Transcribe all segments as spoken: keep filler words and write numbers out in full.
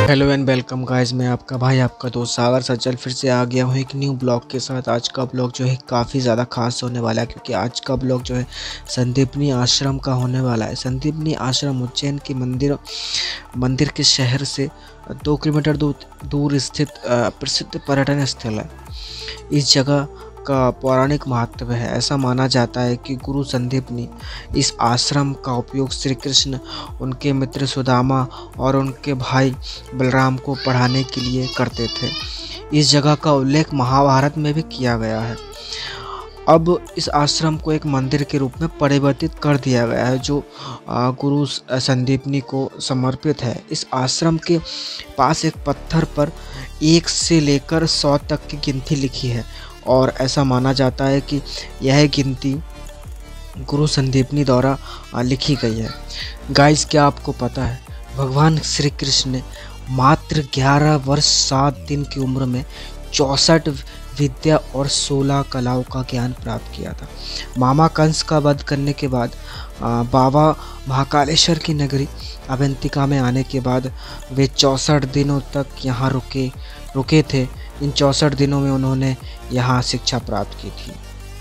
Hello and welcome guys, मैं आपका भाई आपका दोस्त सागर सचल फिर से आ गया हूँ एक न्यू ब्लॉग के साथ। आज का ब्लॉग जो है काफ़ी ज़्यादा खास होने वाला है, क्योंकि आज का ब्लॉग जो है संदीपनी आश्रम का होने वाला है। संदीपनी आश्रम उज्जैन के मंदिर मंदिर के शहर से दो किलोमीटर दूर दूर स्थित प्रसिद्ध पर्यटन स्थल है। इस जगह का पौराणिक महत्व है। ऐसा माना जाता है कि गुरु संदीपनी इस आश्रम का उपयोग श्री कृष्ण, उनके मित्र सुदामा और उनके भाई बलराम को पढ़ाने के लिए करते थे। इस जगह का उल्लेख महाभारत में भी किया गया है। अब इस आश्रम को एक मंदिर के रूप में परिवर्तित कर दिया गया है, जो गुरु संदीपनी को समर्पित है। इस आश्रम के पास एक पत्थर पर एक से लेकर सौ तक की गिनती लिखी है और ऐसा माना जाता है कि यह गिनती गुरु संदीपनी द्वारा लिखी गई है। गाइस, क्या आपको पता है भगवान श्री कृष्ण ने मात्र ग्यारह वर्ष सात दिन की उम्र में चौसठ विद्या और सोलह कलाओं का ज्ञान प्राप्त किया था। मामा कंस का वध करने के बाद बाबा महाकालेश्वर की नगरी अवंतिका में आने के बाद वे चौसठ दिनों तक यहाँ रुके रुके थे। इन चौसठ दिनों में उन्होंने यहाँ शिक्षा प्राप्त की थी।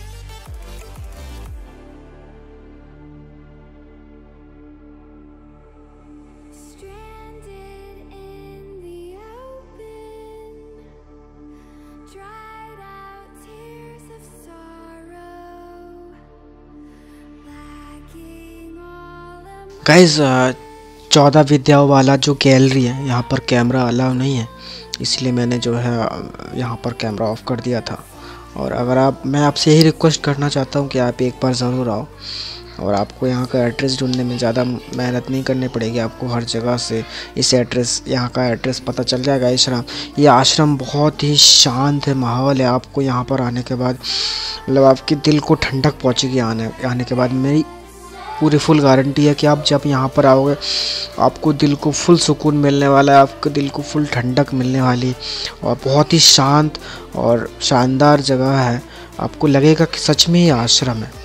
गाइस, चौदह विद्याओं वाला जो गैलरी है, यहाँ पर कैमरा अलाउ नहीं है, इसलिए मैंने जो है यहाँ पर कैमरा ऑफ कर दिया था। और अगर आप मैं आपसे यही रिक्वेस्ट करना चाहता हूँ कि आप एक बार ज़रूर आओ, और आपको यहाँ का एड्रेस ढूंढने में ज़्यादा मेहनत नहीं करनी पड़ेगी। आपको हर जगह से इस एड्रेस यहाँ का एड्रेस पता चल जाएगा। आश्रम ये आश्रम बहुत ही शांत है माहौल है। आपको यहाँ पर आने के बाद मतलब आपके दिल को ठंडक पहुँचेगी। आने आने के बाद मेरी पूरी फुल गारंटी है कि आप जब यहाँ पर आओगे आपको दिल को फुल सुकून मिलने वाला है, आपको दिल को फुल ठंडक मिलने वाली, और बहुत ही शांत और शानदार जगह है। आपको लगेगा कि सच में ये आश्रम है।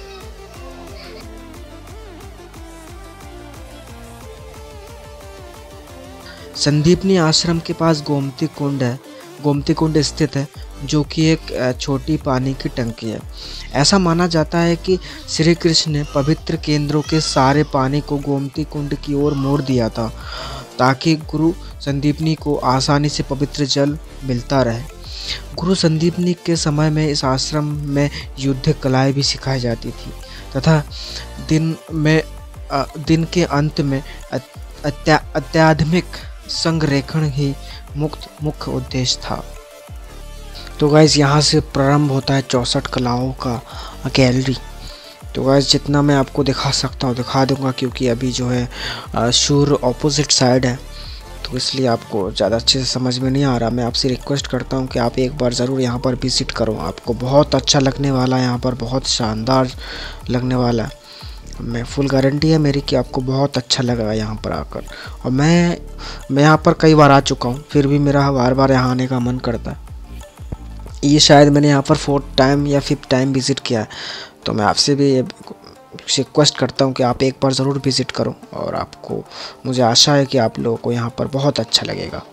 संदीपनी आश्रम के पास गोमती कुंड है गोमती कुंड स्थित है, जो कि एक छोटी पानी की टंकी है। ऐसा माना जाता है कि श्री कृष्ण ने पवित्र केंद्रों के सारे पानी को गोमती कुंड की ओर मोड़ दिया था, ताकि गुरु संदीपनी को आसानी से पवित्र जल मिलता रहे। गुरु संदीपनी के समय में इस आश्रम में युद्ध कलाएं भी सिखाई जाती थी, तथा दिन में दिन के अंत में अत्या अत्याधुनिक संरेखण ही मुक्त मुख्य उद्देश्य था। तो गाइस, यहाँ से प्रारंभ होता है चौसठ कलाओं का गैलरी। तो गाइस, जितना मैं आपको दिखा सकता हूँ दिखा दूंगा, क्योंकि अभी जो है सूर्य ऑपोजिट साइड है, तो इसलिए आपको ज़्यादा अच्छे से समझ में नहीं आ रहा। मैं आपसे रिक्वेस्ट करता हूँ कि आप एक बार ज़रूर यहाँ पर विज़िट करो। आपको बहुत अच्छा लगने वाला है, यहाँ पर बहुत शानदार लगने वाला है। मैं फुल गारंटी है मेरी कि आपको बहुत अच्छा लगेगा यहाँ पर आकर। और मैं मैं यहाँ पर कई बार आ चुका हूँ, फिर भी मेरा बार बार यहाँ आने का मन करता है। ये शायद मैंने यहाँ पर फोर्थ टाइम या फिफ्थ टाइम विज़िट किया है। तो मैं आपसे भी रिक्वेस्ट करता हूँ कि आप एक बार ज़रूर विज़िट करो, और आपको मुझे आशा है कि आप लोगों को यहाँ पर बहुत अच्छा लगेगा।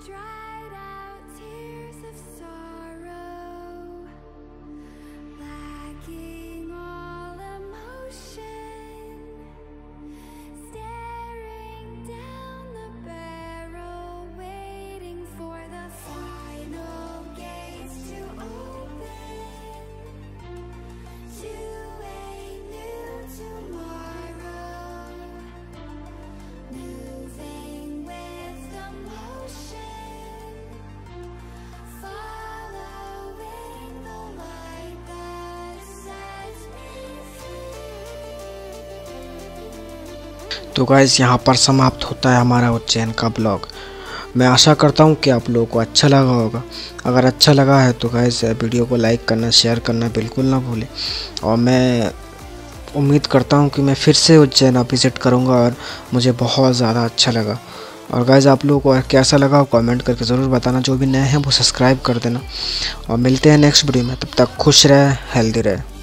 dried out tears of sorrow, lacking all emotion, staring down the barrel, waiting for the final gates to open to a new tomorrow, moving with the motion, following the light that sets me free. तो guys यहाँ पर समाप्त होता है हमारा उज्जैन का blog. मैं आशा करता हूँ कि आप लोगों को अच्छा लगा होगा। अगर अच्छा लगा है तो गाइस वीडियो को लाइक करना, शेयर करना बिल्कुल ना भूलें। और मैं उम्मीद करता हूँ कि मैं फिर से उज्जैन विज़िट करूँगा और मुझे बहुत ज़्यादा अच्छा लगा। और गाइस आप लोगों को कैसा लगा कमेंट करके ज़रूर बताना। जो भी नए हैं वो सब्सक्राइब कर देना। और मिलते हैं नेक्स्ट वीडियो में, तब तक खुश रहे, हेल्दी रहे।